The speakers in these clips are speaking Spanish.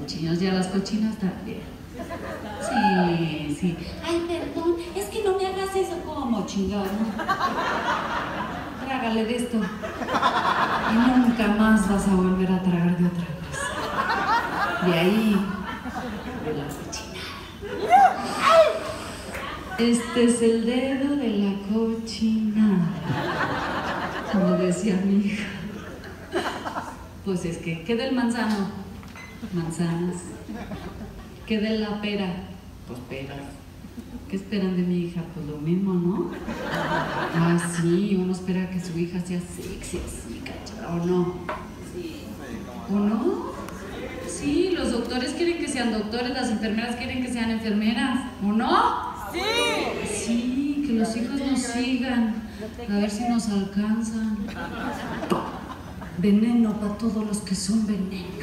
cochinos y a las cochinas también. Sí, sí. Ay, perdón, es que no me hagas eso. ¿Cómo, chingado? Trágale de esto. Y nunca más vas a volver a tragar de otra cosa. De ahí, de la cochinada. Este es el dedo de la cochinada, como decía mi hija. Pues es que, ¿qué del manzano? Manzanas. ¿Qué de la pera? Pues peras. ¿Qué esperan de mi hija? Pues lo mismo, ¿no? Ah, sí, uno espera que su hija sea sexy, así, cachada, ¿o no? Sí. ¿O no? Sí, los doctores quieren que sean doctores, las enfermeras quieren que sean enfermeras, ¿o no? Sí. Sí, que los hijos nos sigan, a ver si nos alcanzan. Veneno para todos los que son veneno.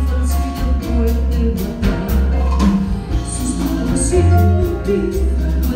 Sus manos sin